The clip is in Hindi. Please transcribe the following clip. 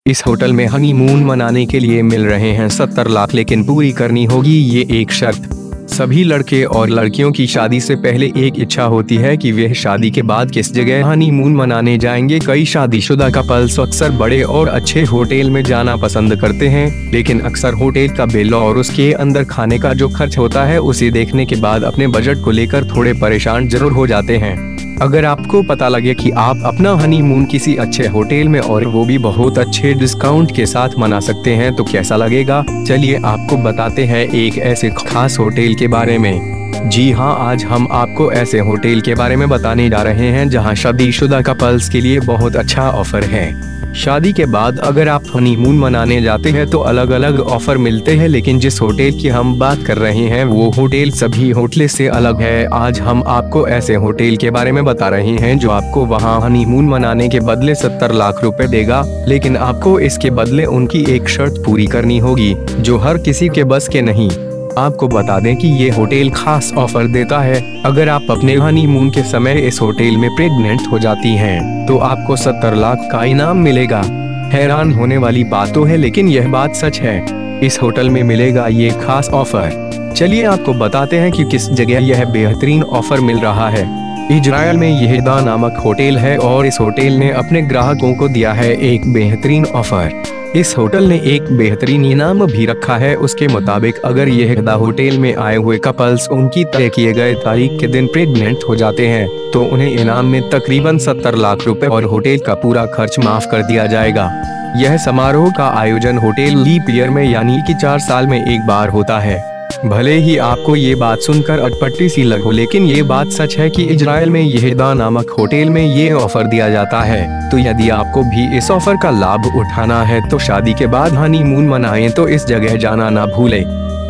इस होटल में हनीमून मनाने के लिए मिल रहे हैं 70 लाख, लेकिन पूरी करनी होगी ये एक शर्त। सभी लड़के और लड़कियों की शादी से पहले एक इच्छा होती है कि वे शादी के बाद किस जगह हनीमून मनाने जाएंगे। कई शादीशुदा कपल्स अक्सर बड़े और अच्छे होटल में जाना पसंद करते हैं, लेकिन अक्सर होटल का बिल और उसके अंदर खाने का जो खर्च होता है उसे देखने के बाद अपने बजट को लेकर थोड़े परेशान जरूर हो जाते हैं। अगर आपको पता लगे कि आप अपना हनीमून किसी अच्छे होटल में और वो भी बहुत अच्छे डिस्काउंट के साथ मना सकते हैं तो कैसा लगेगा। चलिए आपको बताते हैं एक ऐसे खास होटल के बारे में। जी हाँ, आज हम आपको ऐसे होटल के बारे में बताने जा रहे हैं जहां शादीशुदा कपल्स के लिए बहुत अच्छा ऑफर है। शादी के बाद अगर आप हनीमून मनाने जाते हैं तो अलग अलग ऑफर मिलते हैं, लेकिन जिस होटल की हम बात कर रहे हैं वो होटल सभी होटल से अलग है। आज हम आपको ऐसे होटल के बारे में बता रहे हैं जो आपको वहां हनीमून मनाने के बदले 70 लाख रुपए देगा, लेकिन आपको इसके बदले उनकी एक शर्त पूरी करनी होगी जो हर किसी के बस के नहीं। आपको बता दें कि ये होटल खास ऑफर देता है। अगर आप अपने हनीमून के समय इस होटल में प्रेग्नेंट हो जाती हैं, तो आपको 70 लाख का इनाम मिलेगा। हैरान होने वाली बात तो है, लेकिन यह बात सच है। इस होटल में मिलेगा ये खास ऑफर। चलिए आपको बताते हैं कि किस जगह यह बेहतरीन ऑफर मिल रहा है। इजराइल में यहदा नामक होटल है और इस होटल ने अपने ग्राहकों को दिया है एक बेहतरीन ऑफर। इस होटल ने एक बेहतरीन इनाम भी रखा है। उसके मुताबिक अगर यहदा होटल में आए हुए कपल्स उनकी तय किए गए तारीख के दिन प्रेग्नेंट हो जाते हैं तो उन्हें इनाम में तकरीबन 70 लाख रुपए और होटल का पूरा खर्च माफ कर दिया जाएगा। यह समारोह का आयोजन होटल लीप ईयर में यानी कि 4 साल में एक बार होता है। भले ही आपको ये बात सुनकर अटपटी सी लगे, लेकिन ये बात सच है कि इजराइल में यहदा नामक होटल में ये ऑफर दिया जाता है। तो यदि आपको भी इस ऑफर का लाभ उठाना है तो शादी के बाद हनीमून मनाएं तो इस जगह जाना ना भूलें।